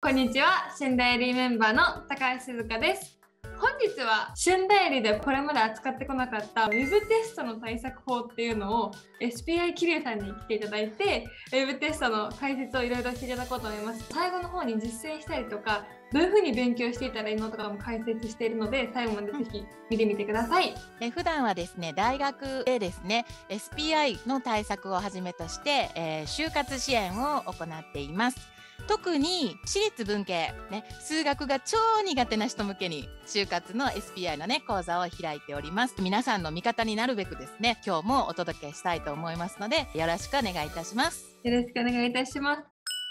こんにちは、旬ダイアリーメンバーの高橋静香です。本日は旬ダイアリーでこれまで扱ってこなかったウェブテストの対策法っていうのを SPI キリュウさんに来ていただいて、ウェブテストの解説をいろいろしていただこうと思います。最後の方に実践したりとか、どういうふうに勉強していたらいいのとかも解説しているので、最後までぜひ見てみてください。 普段はですね、大学でですね、SPI の対策をはじめとして、就活支援を行っています。特に私立文系、数学が超苦手な人向けに就活の SPI の講座を開いております。皆さんの味方になるべくですね、今日もお届けしたいと思いますので、よろしくお願いいたします。 よろしくお願いいたします。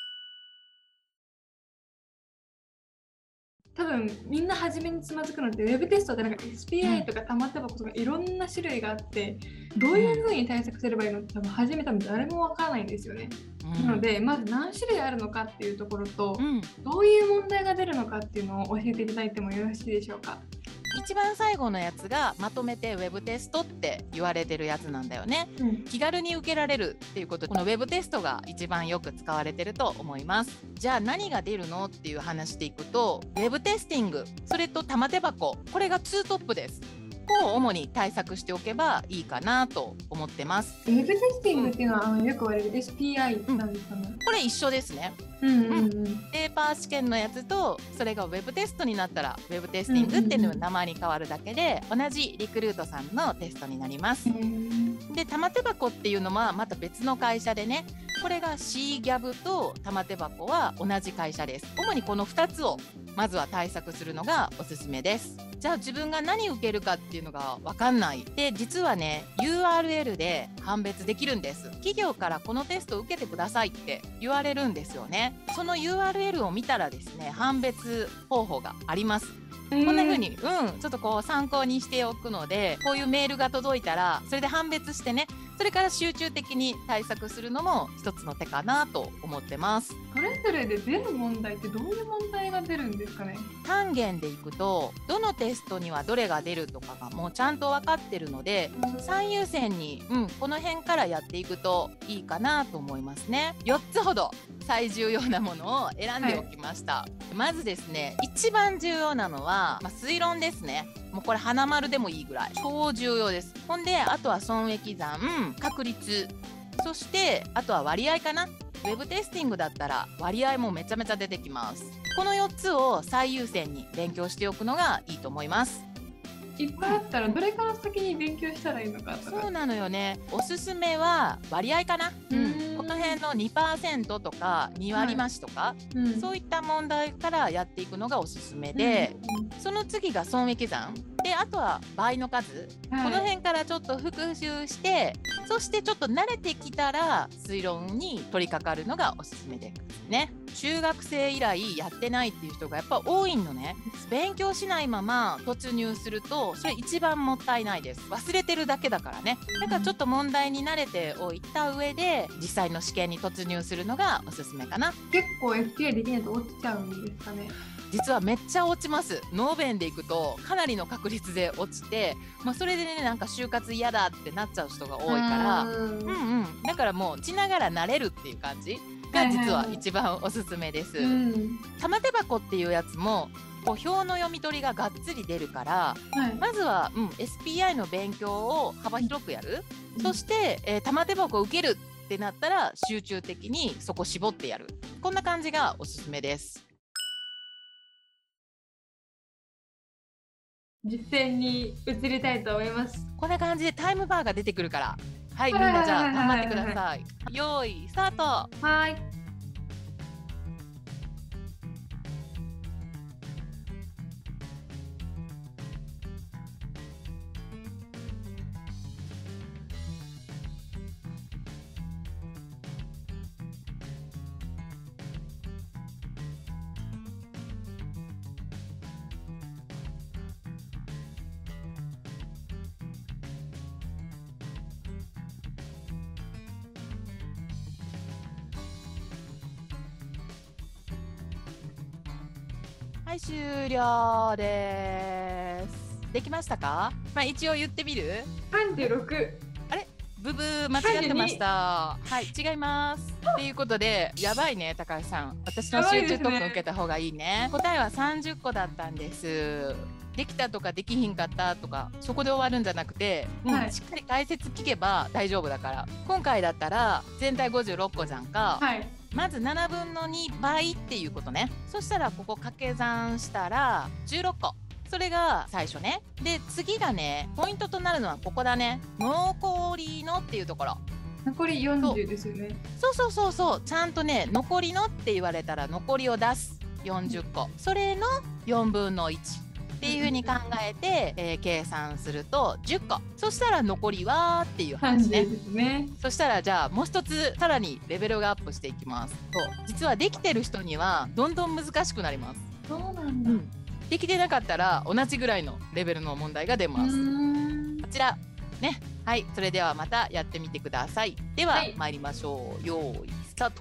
多分みんな初めにつまずくのってウェブテストってなんか SPI とか玉手箱とかいろんな種類があって、どういう風に対策すればいいのって多分初め多分誰もわからないんですよね。なのでまず何種類あるのかっていうところと、どういう問題が出るのかっていうのを教えていただいてもよろしいでしょうか。 一番最後のやつがまとめてウェブテストって言われてるやつなんだよね。気軽に受けられるっていうことで、このウェブテストが一番よく使われてると思います。じゃあ何が出るのっていう話でいくと、ウェブテスティング、それと玉手箱、これが2トップです。を主に対策しておけばいいかなと思ってます。 ウェブテスティングっていうのは、よく言われる SPI なんですかね。 これ一緒ですね。ペーパー試験のやつと、それがウェブテストになったらウェブテスティングっていうの名前に変わるだけで、同じリクルートさんのテストになります。で、玉手箱っていうのはまた別の会社でね、これが CGAB と玉手箱は同じ会社です。主にこの2つをまずは対策するのがおすすめです。じゃあ自分が何受けるかっていうのが分かんない。で、実はね、URL で判別できるんです。企業からこのテストを受けてくださいって言われるんですよね。その URL を見たらですね、判別方法があります。こんな風に、ちょっとこう参考にしておくので、こういうメールが届いたら、それで判別してね、それから集中的に対策するのも一つの手かなと思ってます。 それぞれで出る問題ってどういう問題が出るんですかね。 単元でいくと、どのテストにはどれが出るとかがもうちゃんと分かってるので、最優先に、この辺からやっていくといいかなと思いますね。4つほど最重要なものを選んでおきました。まずですね、一番重要なのは、推論ですね。もうこれ花丸でもいいぐらい超重要です。ほんで、あとは損益算、確率、そしてあとは割合かな。ウェブテスティングだったら割合もめちゃめちゃ出てきます。この4つを最優先に勉強しておくのがいいと思います。 いっぱいあったらどれから先に勉強したらいいのかとか。 そうなのよね。おすすめは割合かな。この辺の 2% とか2割増しとか、そういった問題からやっていくのがおすすめで、その次が損益算で、あとは倍の数、この辺からちょっと復習して、そしてちょっと慣れてきたら推論に取り掛かるのがおすすめですね。中学生以来やってないっていう人がやっぱ多いのね。勉強しないまま突入すると、それ一番もったいないです。忘れてるだけだからね。だからちょっと問題に慣れておいた上で、実際の試験に突入するのがおすすめかな。 結構 SPI できないと落ちちゃうんですかね。 実はめっちゃ落ちます。ノーベンでいくとかなりの確率で落ちて、それでね、なんか就活嫌だってなっちゃう人が多いから、だからもう落ちながら慣れるっていう感じが実は一番おすすめです。玉手箱っていうやつもこう表の読み取りががっつり出るから、まずは、SPI の勉強を幅広くやる。そして、玉手箱を受けるってなったら集中的にそこ絞ってやる。こんな感じがおすすめです。 実践に移りたいと思います。 こんな感じでタイムバーが出てくるから、はい、みんなじゃあ頑張ってください。用意スタート。 はい。 はい、終了です。できましたか？一応言ってみる？ 36。 あれブブー、間違ってました。はい、違います。っていうことで、やばいね、高橋さん。私の集中特訓受けた方がいいね。答えは30個だったんです。できたとかできひんかったとかそこで終わるんじゃなくて、しっかり解説聞けば大丈夫だから。今回だったら全体56個じゃんか、まず7分の2倍っていうことね。そしたらここ掛け算したら16個。それが最初ね。で次がね、ポイントとなるのはここだね。残りのっていうところ。 残り40ですよね。 そうちゃんとね、残りのって言われたら残りを出す40個、それの4分の1っていう風に考えて、計算すると10個。そしたら残りはっていう話ね。そしたらじゃあもう一つさらにレベルがアップしていきます。そう実はできてる人にはどんどん難しくなります。 そうなんだ、 できてなかったら同じぐらいのレベルの問題が出ます。こちらね。はい、それではまたやってみてください。では、参りましょう。よーいスタート。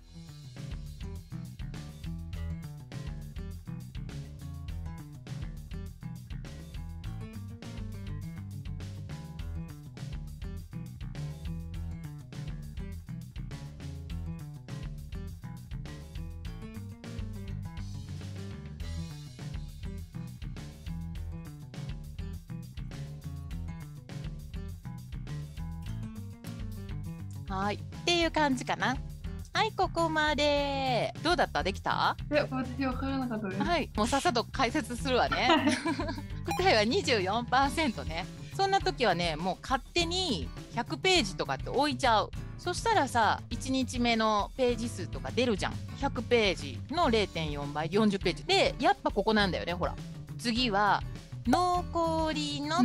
はい、っていう感じかな。はい、ここまで。どうだった？できた？ 私分からなかったです。 はい、もうさっさと解説するわね。答えは 24% ね。そんな時はね、もう勝手に100ページとかって置いちゃう。そしたらさ、1日目のページ数とか出るじゃん。100ページの 0.4 倍、40ページ。で、やっぱここなんだよね、ほら。次は、残りのって。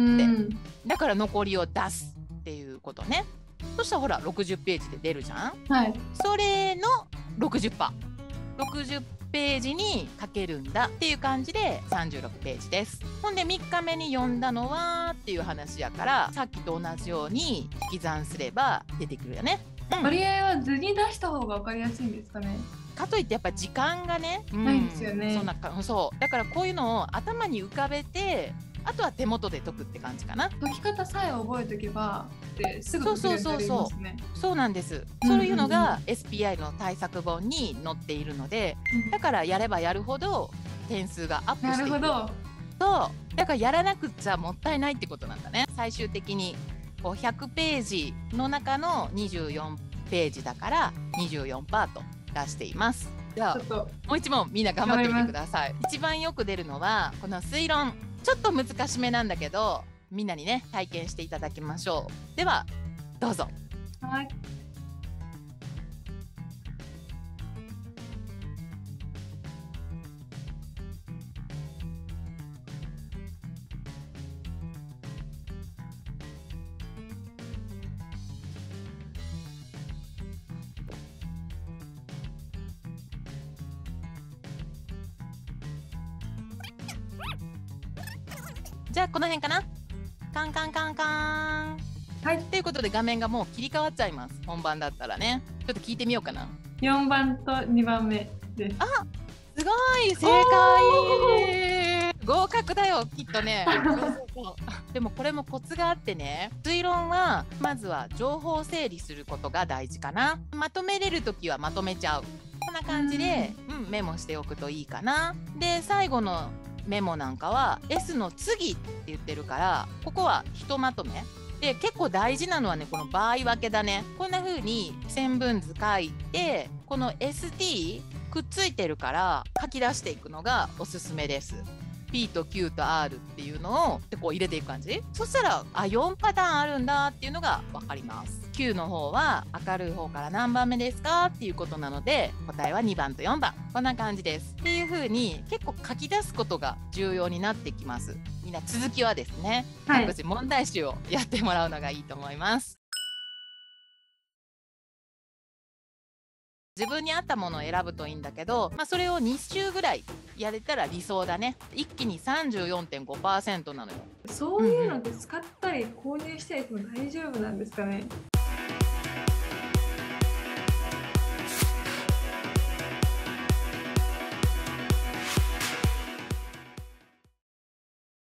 だから残りを出すっていうことね。そしたらほら60ページで出るじゃん。それの 60%。60ページにかけるんだっていう感じで36ページです。ほんで3日目に読んだのはっていう話やから、さっきと同じように引き算すれば出てくるよね。 割合は図に出した方が分かりやすいんですかね。 かといってやっぱ時間がね、 ないんですよね。 そうだからこういうのを頭に浮かべて、あとは手元で解くって感じかな。 解き方さえ覚えておけばすぐ解けるようになりますね。 そうなんです。そういうのが SPI の対策本に載っているので、だからやればやるほど点数がアップしていく。 なるほど。 そうだからやらなくちゃもったいないってことなんだね。最終的にこう100ページの中の24ページだから24%と出しています。じゃあもう一問みんな頑張ってみてください。一番よく出るのはこの推論。ちょっと難しめなんだけど、みんなにね体験していただきましょう。ではどうぞ。 はい。 じゃあこの辺かな。カンカンカンカン。はい、ということで画面がもう切り替わっちゃいます。本番だったらね。ちょっと聞いてみようかな。 4番と2番目です。 あ、すごい正解。合格だよきっとね。そうでもこれもコツがあってね。推論はまずは情報を整理することが大事かな。まとめれるときはまとめちゃう。こんな感じで、メモしておくといいかな。で最後のメモなんかは S の次って言ってるから、ここはひとまとめで、結構大事なのはね、この場合分けだね。こんな風に線分図書いて、この ST くっついてるから書き出していくのがおすすめです。P と Q と R っていうのをこう入れていく感じ。そしたら4パターンあるんだっていうのが分かります。Q の方は明るい方から何番目ですかっていうことなので、答えは2番と4番。こんな感じです。っていう風に結構書き出すことが重要になってきます。みんな続きはですね、各自問題集をやってもらうのがいいと思います。自分に合ったものを選ぶといいんだけど、それを2週ぐらいやれたら理想だね。一気に 34.5% なのよ。 そういうのって使ったり購入したりしても大丈夫なんですかね。